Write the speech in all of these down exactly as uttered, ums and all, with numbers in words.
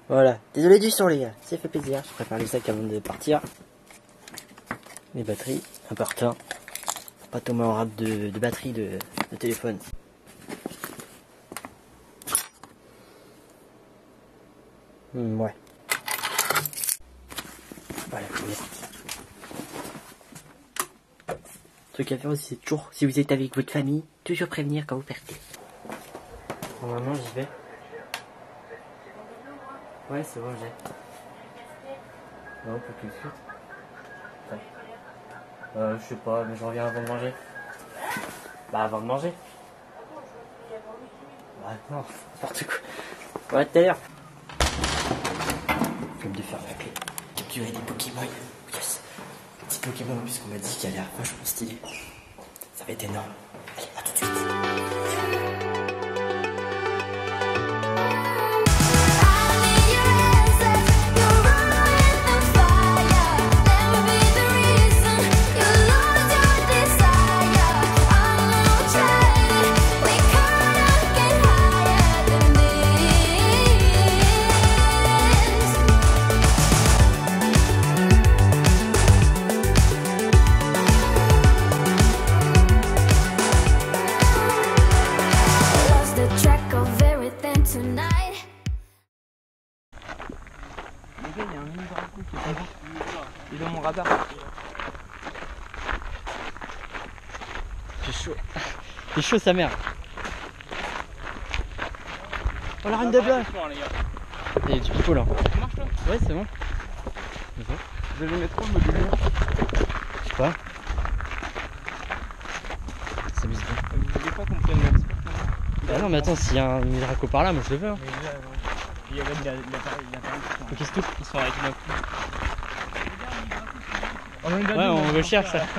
Voilà, désolé du son les gars, ça fait plaisir. Je prépare les sacs avant de partir. Les batteries, important. Pas tomber en rade de, de batterie de, de téléphone. Mmh, ouais. Voilà, on est parti. Truc à faire aussi, c'est toujours, si vous êtes avec votre famille, toujours prévenir quand vous partez. Normalement, j'y vais. Ouais, c'est bon, j'ai. Non, pour tout de suite. Ouais. Euh, je sais pas, mais je reviens avant de manger. Bah, avant de manger. Bah, non, n'importe quoi. Ouais, tout à l'heure. Comme de faire la clé. Capturer des Pokémon. Yes. Petit Pokémon, puisqu'on m'a dit qu'il allait vachement stylé. Ça va être énorme. Allez, à tout de suite. Il est dans mon radar. J'ai chaud. J'ai chaud sa mère. Oh la reine des bleus. Il y a du pipeau là. Ça marche là? Ouais, c'est bon. Je vais les mettre où le module? Je sais pas. Ça mise bien. Vous voulez pas qu'on prenne l'expert? Bah non mais attends, s'il y a un Midraco par là, moi je le veux. Hein. Il y a même l'appareil. Faut qu'il se touche. Ils sont avec une autre. Ouais, on le cherche ça.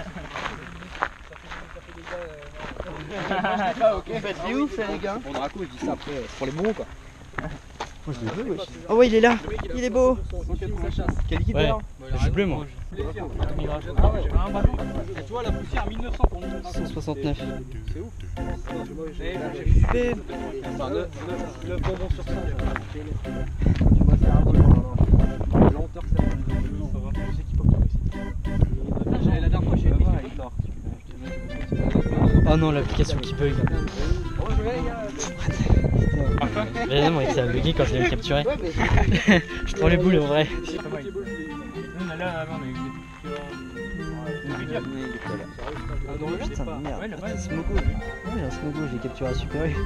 Ah ok, faites des ouf les gars. Pour Draco, je dis ça après, c'est pour les bons quoi. Moi je le veux, wesh. Oh ouais, il est là. Il est beau. Quel liquide Ouais, je suis bleu moi. Ah ouais, un ballon. Et toi la poussière mille neuf cents pour nous. cent soixante-neuf. C'est ouf. Bébé. neuf bonbons sur cent. Tu vois, c'est un peu la lenteur que ça va. J'avais la dernière fois chez lui. Oh non, l'application qui bug. Mais non, ça a bugué quand je l'ai capturé. Je prends les boules en vrai. Putain de merde. Ah, c'est Smogo. Ouais, il y a un Smogo, je l'ai capturé à Super U.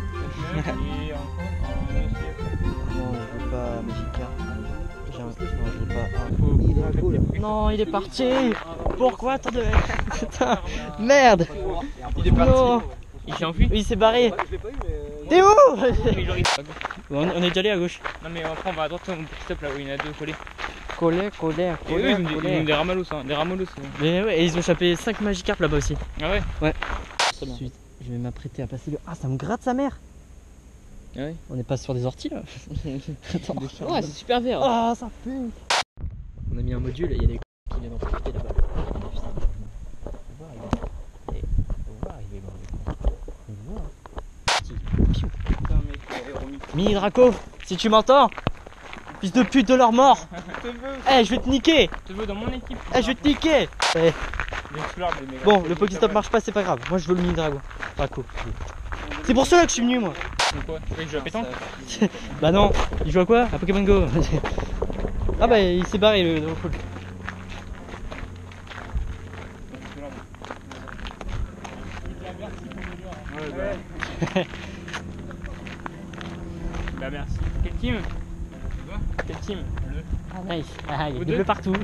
Non, je veux pas Magica. J'ai un... Non, je veux pas un... Non, il est parti. Pourquoi tant de... Putain, merde. Il est parti. Non. Il s'est enfui. Il s'est barré. T'es où? on, on est déjà allé à gauche. Non mais après on va à droite, on peut stop là où il y en a deux collés. Collé, collé, Et eux ils ont des, ils ont des ramalos, hein, des ramolos. Hein. Mais ouais, et ils ont chopé cinq Magikarp là-bas aussi. Ah ouais? Ouais. Ensuite, je vais m'apprêter à passer le... Ah, ça me gratte sa mère. Ah ouais? On est pas sur des orties là. Attends. Ouais, c'est super vert. Ah, ça pue. On a mis un module et il y a des qui viennent en profiter là-bas. Mini Draco, si tu m'entends, fils de pute de leur mort. Je te veux. Eh, hey, je vais te niquer. Je te veux dans mon équipe. Eh, hey, je vais te niquer. Hey. Bon, le Pokéstop marche pas, c'est pas grave. Moi, je veux le Mini Drago. Draco. C'est pour cela que je suis venu, moi. Quoi? Il joue à pétanque? Bah non, il joue à quoi? À Pokémon Go. Ah bah, il s'est barré le Draco. Bah merci. Quel team? Quel team? Bleu. Ah nice. Ah, il y a des bleus partout.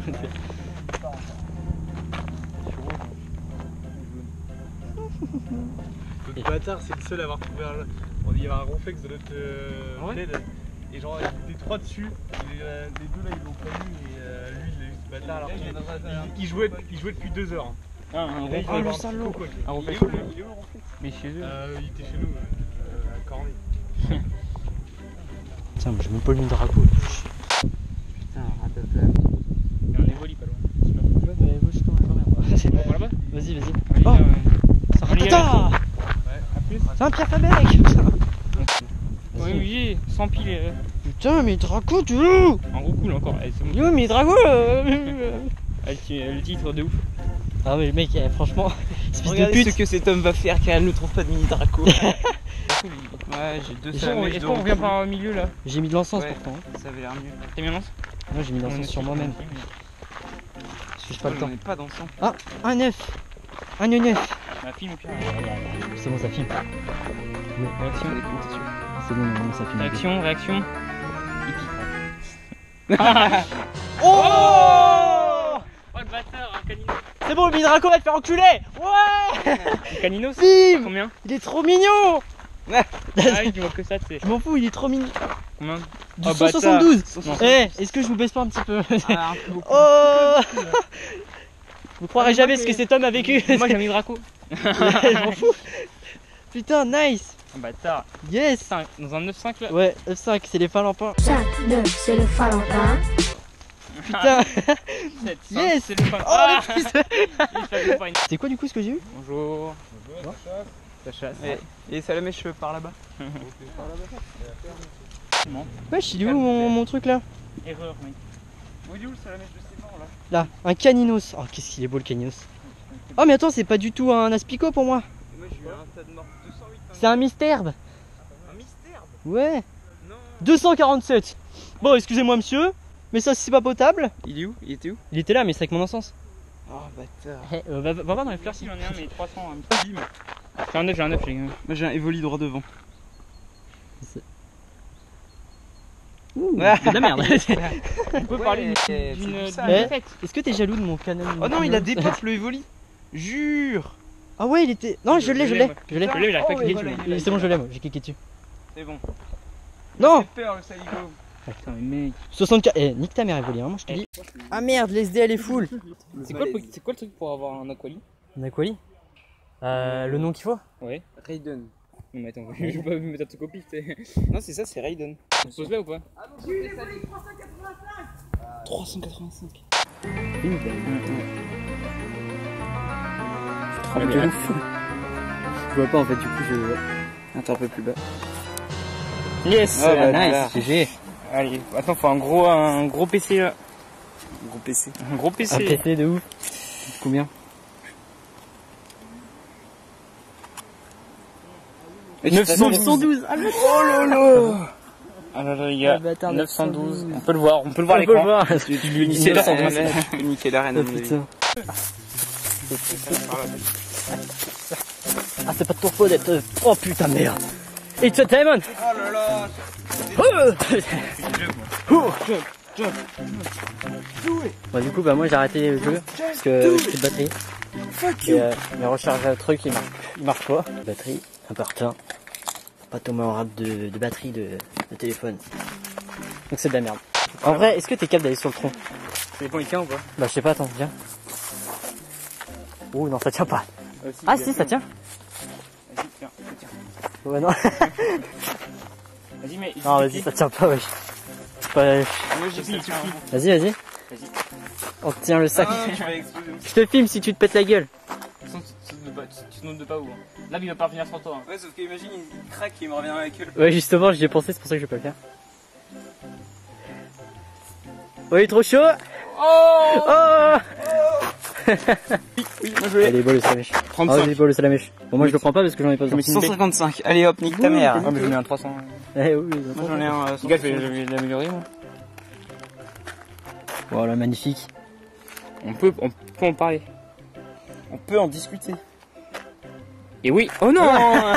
Le bâtard, c'est le seul à avoir trouvé un. Il y avait un ronflex de notre euh, ouais. bled, et genre il y avait des trois dessus. Et, euh, les deux là ils l'ont pas mis et euh, lui il a eu ce bâtard alors qu'il il, il, jouait, il jouait depuis deux heures. Ah, un ronflex. Oh le salaud. Un ronflex. Il est où le ronflex? Mais chez eux. Euh, il était chez nous, euh, à Cornet. Tiens, mais j'ai même pas le Mini Draco. Putain, rataflam. Il y a un évoli pas loin. Ouais, bah, moi je t'en ai Bon, là-bas? Vas-y, vas-y. Oh, c'est un ratata. Ouais, à plus. C'est un Pierre Fabec. Oui, oui, sans pile. Putain, mais Draco, tu où? En gros, cool encore. Allez, c'est bon. Yo, mais Draco euh... Allez, le titre de ouf. Ah, mais mec, eh, franchement, espèce Regardez de pute. ce que cet homme va faire car elle ne trouve pas de mini Draco. Ouais, j'ai deux Est-ce qu'on salamèches est-ce de qu'on revient recul. par le milieu là? J'ai mis de l'encens Ouais. pourtant. hein. Ça avait l'air mieux. T'as mis un lance? Moi, j'ai mis de l'encens sur moi-même. Parce que j'ai pas le temps. On n'est pas dans son. Ah, un œuf. Un œuf. Ma fille, mon pire. C'est bon, ça filme. Réaction, C'est bon, non, ça filme. réaction, réaction. Oh, Oh le bâtard, un canino. c'est bon, le mini Draco va te faire enculer. Ouais. Un canino, c'est Bim. combien? Il est trop mignon. Ah oui, tu vois que ça, c'est Je m'en fous, il est trop mignon. combien? Du Oh, cent soixante-douze. bâtard. Eh, est-ce que je vous baisse pas un petit peu? Ah, un peu beaucoup. Oh. Vous croirez jamais ce que cet homme a vécu. Moi j'ai mis Draco. Je m'en fous. Putain, nice. Un bâtard. Yes. Putain, dans un neuf cinq là. Ouais, F cinq, c'est les Finlampins. Chaque neuf, c'est le Valentin. Putain. sept, cinq, Yes. c'est le fin. Oh, Ah le fils. Il fait le fin. C'est quoi du coup ce que j'ai eu? Bonjour. Ça chasse. Et, et salamèche par là-bas. Ouais, il est où mon, mon truc là? Erreur, mec. Où est où le salamèche de ces morts là? Là, un caninos. Oh, qu'est-ce qu'il est beau le caninos. Oh, mais attends, c'est pas du tout un aspicot pour moi. Moi j'ai eu un tas de morts. deux cent huit. C'est un mystère. Un mystère. Ouais. Non. deux cent quarante-sept. Bon, excusez-moi monsieur, mais ça c'est pas potable. Il est où? Il était où? Il était là, mais c'est avec mon encens. Oh bâtard. Eh, euh, va, va voir dans les fleurs. Si j'en ai un, mais trois cents. Hein. J'ai un neuf, j'ai un neuf, les gars. Moi j'ai un Evoli droit devant. Ouh, c'est de la merde. On peut Ouais, parler c'est d'une du d'une sale. Eh, défaite. Est-ce que t'es jaloux de mon canon? Oh non, il a des potes le Evoli. Jure. Ah ouais, il était. Non, je l'ai, je l'ai. Je l'ai. Je l'ai, mais il a pas Oh, cliqué ouais, dessus. voilà, C'est bon, je l'ai, moi. J'ai cliqué dessus. C'est bon. Non. J'ai peur le saligo. Ah, putain, mais mec. soixante-quatre. Eh, nique ta mère, Evoli, hein, moi je te dis. Ah merde, l'S D elle est full. C'est quoi, le- c'est quoi le truc pour avoir un aquali? On a quoi, lui euh, Le nom qu'il faut? Ouais. Raiden. Non, mais attends, je vais pas me mettre à te copier. Non, c'est ça, c'est Raiden. On se pose là ou pas? trois cent quatre-vingt-cinq. Ah, de ouf. Je vois pas en fait, du coup je. Attends un peu plus bas. Yes! Ah, bah, nice, là. G G. Allez, attends, faut un gros, un gros P C là. Gros P C. Un gros P C. Un P C de ouf. Combien? neuf cent douze. Ah, le Oh lolo. Ah là là, les gars. Ah, bâtard, neuf cent douze. neuf cent douze. On peut le voir, on peut le voir à On peut le l'écran. voir. Tu lui neuf niquer la cent reine. douze. Tu lui niquer la reine. à Oh mon avis. putain. Ah, c'est pas de ton faute d'être. Oh putain, merde. It's a diamond. Oh là là. Oh. Bon, du coup, bah, moi j'ai arrêté le jeu parce que j'ai plus de batterie. Et euh, mes recharges à truc il marche, il marche pas. Batterie, important. Pas tomber en rate de, de batterie de, de téléphone. Donc c'est de la merde. En vrai, est-ce que t'es capable d'aller sur le tronc? Ça dépend, il tient ou pas? Bah, je sais pas, attends, viens. Oh non, ça tient pas. Ah si, ça tient. Vas-y, tiens, tiens. Ouais, non. Vas-y, mais. Non, vas-y, ça tient pas, wesh. C'est pas. Moi j'ai Vas-y, fait Vas-y, vas-y. Vas-y. On te tient le sac. Ah, tu vas exploser. Je te filme si tu te pètes la gueule. De toute façon, tu- tu te pas- tu- tu te montres de pas où. hein. Là, il va pas revenir sans toi. hein. Ouais, sauf qu'imagine, il craque et il me revient dans la gueule. Ouais, justement, j'y ai pensé, c'est pour ça que je vais pas le faire. Oh, il est trop chaud. Oh! Oh. Oui, moi je l'ai. Allez, beau le salamèche. Oh, trente-cinq. allez, beau le salamèche. Bon, moi je le prends pas parce que j'en ai pas Je mets besoin. cent cinquante-cinq. Allez hop, nique ta mère. Ah, mais j'en ai un trois cents. Eh oui, oui, Moi j'en ai un. euh, Les gars, je vais je vais l'améliorer, moi. Voilà, magnifique. On peut, on peut en parler. On peut en discuter. Et oui! Oh non!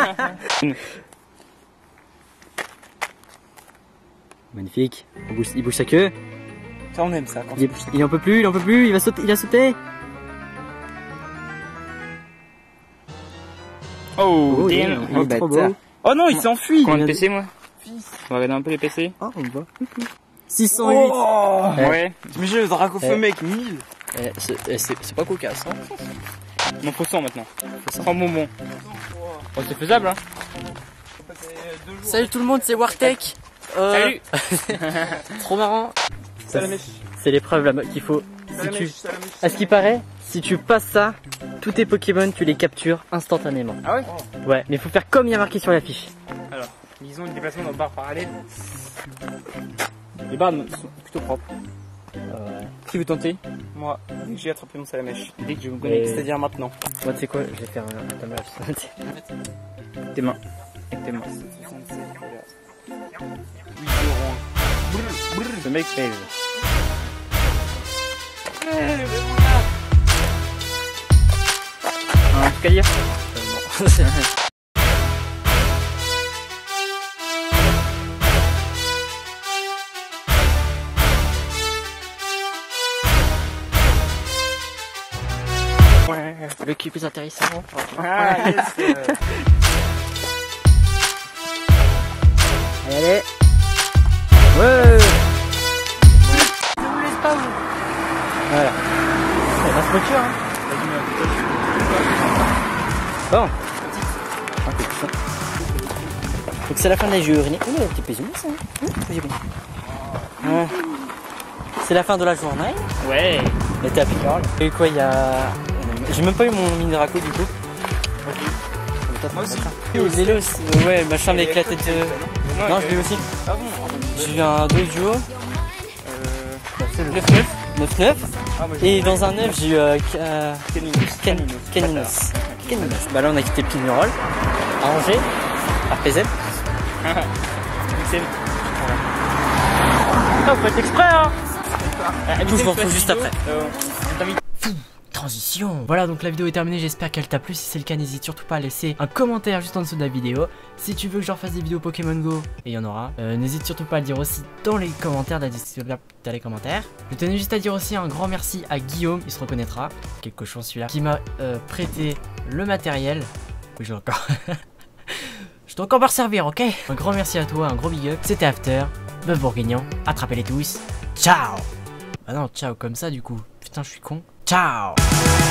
Magnifique. Il bouge, il bouge sa queue. Ça on aime ça. Quand Il, est- il en peut plus, il en peut plus, il va sauter, il a sauté. Oh, Oh, damn. yeah. Oh, Il est trop bâtard. beau. Oh non, il s'enfuit. Combien de P C, moi? On va regarder un peu les P C. Oh, on le voit. six cent huit. Oh. Ouais. Ouais. Mais j'ai le draco Eh. feu mec, mille. Eh, c'est eh, c'est- c'est pas cocasse, hein. Non, faut cent maintenant. cent bonbons. Oh, c'est faisable, hein. Salut tout le monde, c'est Wartech. Euh, Salut! Trop marrant. Salamèche. C'est l'épreuve là qu'il faut. Si tu, Salamèche, salamèche. à ce qui paraît, si tu passes ça, tous tes Pokémon, tu les captures instantanément. Ah ouais? Ouais, mais faut faire comme il y a marqué sur l'affiche. Alors. Disons le déplacement dans barre parallèle. Les barres sont plutôt propres. Euh, Qui veut tenter? Moi, dès que j'ai attrapé mon salamèche, dès que je me connecte, Et- c'est-à-dire maintenant. moi, tu sais quoi, je vais faire un timer. Tes mains. Avec tes mains. Ce mec rêve. Un truc à dire? Le qui est plus intéressant. Ah, yes. Allez, allez. Ouais. Voilà. C'est ma structure, hein. Bon. Un peu plus ça. Donc c'est la fin de la journée. Oh, il y a un petit peu zoomé, ça. Hein, c'est bon. Ouais. C'est la fin de la journée. Ouais. On était à Picarol. Et quoi, il y a... J'ai même pas eu mon mini Draco du coup. Moi aussi. Et Zélo aussi. Ouais, machin avec la tête. euh, Non, je l'ai aussi. Ah bon? J'ai eu un dojo. Euh. neuf neuf. neuf neuf. Ah, moi j'ai Et dans un neuf, j'ai eu euh, euh, Caninos. Ken- Caninos. Caninos. Bah là, on a quitté Pignerol. À Angers. À P Z. Excellent. Ah, vous faites exprès, hein. Ah, Je vous retrouve juste après. Euh, Transition. Voilà, donc la vidéo est terminée, j'espère qu'elle t'a plu. Si c'est le cas, n'hésite surtout pas à laisser un commentaire juste en dessous de la vidéo. Si tu veux que je refasse des vidéos Pokémon Go, et il y en aura, euh, n'hésite surtout pas à le dire aussi dans les commentaires, dans les commentaires. Je tenais juste à dire aussi un grand merci à Guillaume, il se reconnaîtra, quel cochon celui-là, qui m'a euh, prêté le matériel. Oui, je l'ai encore. Je dois encore me servir, ok? Un grand merci à toi, un gros big up. C'était After, Bœuf Bourguignon, attrapez-les tous. Ciao! Ah non, ciao comme ça du coup. Putain, je suis con. Ciao!